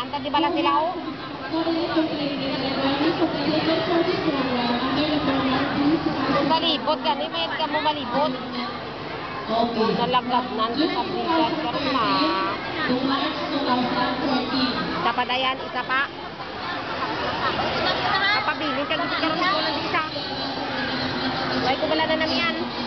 Anta di bala sila o. Malibot ka, may ka mo malibot. Nalagab na sa bigat karon na. Tapadayan isa pa. Kapabilin ka gid karon ko lang isa. Way ko bala na namian.